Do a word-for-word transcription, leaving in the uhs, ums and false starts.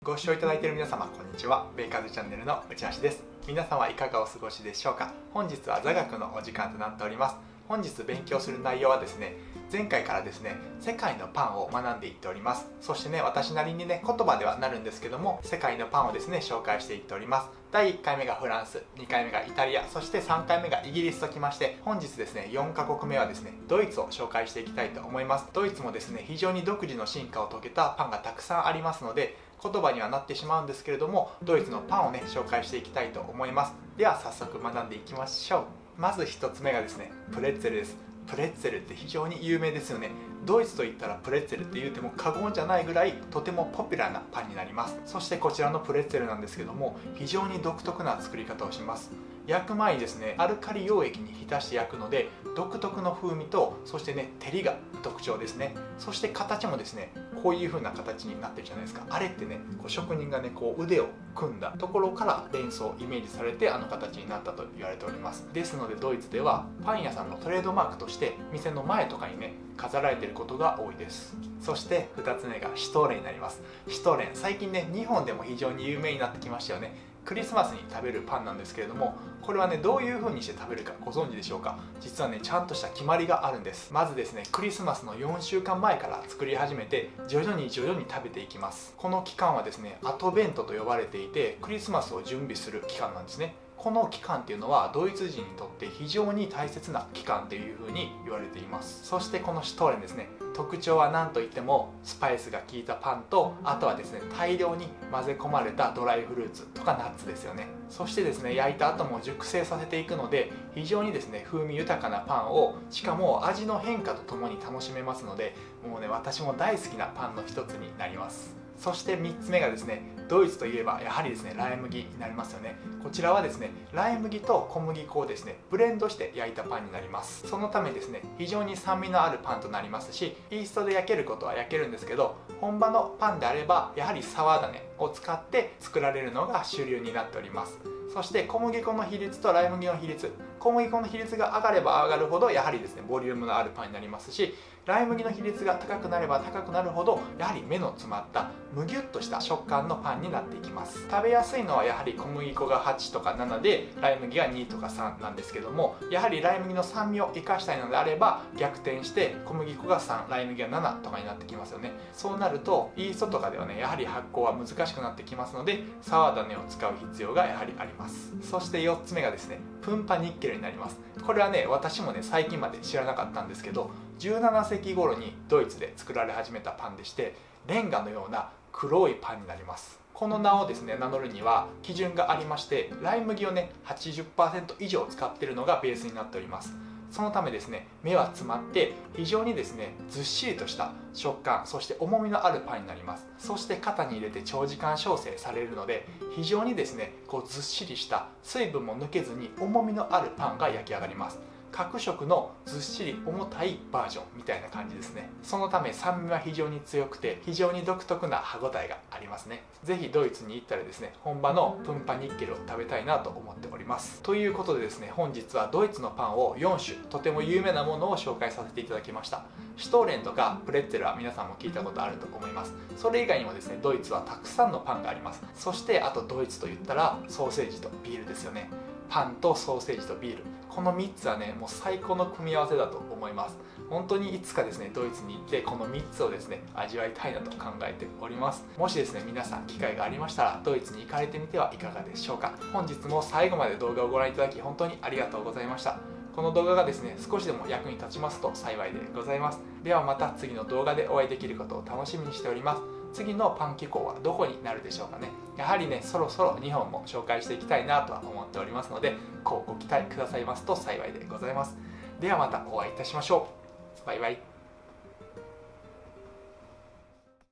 ご視聴いただいている皆様、こんにちは。ベーカーズチャンネルの内橋です。皆様いかがお過ごしでしょうか。本日は座学のお時間となっております。本日勉強する内容はですね、前回からですね、世界のパンを学んでいっております。そしてね、私なりにね、言葉ではなるんですけども、世界のパンをですね、紹介していっております。だいいっかいめがフランス、にかいめがイタリア、そしてさんかいめがイギリスときまして、本日ですね、よんかこくめはですね、ドイツを紹介していきたいと思います。ドイツもですね、非常に独自の進化を遂げたパンがたくさんありますので、言葉にはなってしまうんですけれども、ドイツのパンをね、紹介していきたいと思います。では早速学んでいきましょう。まずひとつめがですね、プレッツェルです。プレッツェルって非常に有名ですよね。ドイツといったらプレッツェルって言うても過言じゃないぐらいとてもポピュラーなパンになります。そしてこちらのプレッツェルなんですけども、非常に独特な作り方をします。焼く前にですね、アルカリ溶液に浸して焼くので、独特の風味と、そしてね、照りが特徴ですね。そして形もですね、こういう風な形になってるじゃないですか。あれってね、こう職人がね、こう腕を組んだところから連想イメージされて、あの形になったと言われております。ですのでドイツではパン屋さんのトレードマークとして店の前とかにね、飾られていることが多いです。そしてふたつめがシュトーレンになります。シュトーレン、最近ね、日本でも非常に有名になってきましたよね。クリスマスに食べるパンなんですけれども、これはね、どういう風にして食べるかご存知でしょうか。実はね、ちゃんとした決まりがあるんです。まずですね、クリスマスのよんしゅうかんまえから作り始めて、徐々に徐々に食べていきます。この期間はですね、アトベントと呼ばれていて、クリスマスを準備する期間なんですね。この期間っていうのはドイツ人にとって非常に大切な期間っていう風に言われています。そしてこのシュトーレンですね、特徴は何といってもスパイスが効いたパンと、あとはですね、大量に混ぜ込まれたドライフルーツとかナッツですよね。そしてですね、焼いた後も熟成させていくので、非常にですね、風味豊かなパンを、しかも味の変化とともに楽しめますので、もうね、私も大好きなパンの一つになります。そしてみっつめがですね、ドイツといえばやはりですね、ライ麦になりますよね。こちらはですね、ライ麦と小麦粉をですね、ブレンドして焼いたパンになります。そのためですね、非常に酸味のあるパンとなりますし、イーストで焼けることは焼けるんですけど、本場のパンであればやはり沢種を使って作られるのが主流になっております。そして小麦粉の比率とライ麦の比率、小麦粉の比率が上がれば上がるほどやはりですね、ボリュームのあるパンになりますし、ライ麦の比率が高くなれば高くなるほどやはり目の詰まったむぎゅっとした食感のパンになっていきます。食べやすいのはやはり小麦粉がはちとかななでライ麦がにとかさんなんですけども、やはりライ麦の酸味を生かしたいのであれば逆転して小麦粉がさん、ライ麦がななとかになってきますよね。そうなるとイーストとかではね、やはり発酵は難しくなってきますので、沢種を使う必要がやはりあります。そしてよっつめがですね、プンパニッケルになります。これはね、私もね、最近まで知らなかったんですけど、じゅうななせいき頃にドイツで作られ始めたパンでして、レンガのような黒いパンになります。この名をですね、名乗るには基準がありまして、ライ麦をね はちじゅっパーセント 以上使っているのがベースになっております。そのためですね、目は詰まって非常にですね、ずっしりとした食感、そして重みのあるパンになります。そして型に入れて長時間焼成されるので、非常にですね、こうずっしりした水分も抜けずに重みのあるパンが焼き上がります。各色のずっしり重たいバージョンみたいな感じですね。そのため酸味は非常に強くて、非常に独特な歯ごたえがありますね。ぜひドイツに行ったらですね、本場のプンパニッケルを食べたいなと思っております。ということでですね、本日はドイツのパンをよんしゅ、とても有名なものを紹介させていただきました。シュトーレンとかプレッツェルは皆さんも聞いたことあると思います。それ以外にもですね、ドイツはたくさんのパンがあります。そしてあとドイツといったらソーセージとビールですよね。パンとソーセージとビール、このみっつはね、もう最高の組み合わせだと思います。本当にいつかですね、ドイツに行ってこのみっつをですね、味わいたいなと考えております。もしですね、皆さん機会がありましたらドイツに行かれてみてはいかがでしょうか。本日も最後まで動画をご覧いただき本当にありがとうございました。この動画がですね、少しでも役に立ちますと幸いでございます。ではまた次の動画でお会いできることを楽しみにしております。次のパン機構はどこになるでしょうかね。やはりね、そろそろ日本も紹介していきたいなとは思っておりますので、こうご期待くださいますと幸いでございます。ではまたお会いいたしましょう。バイバイ。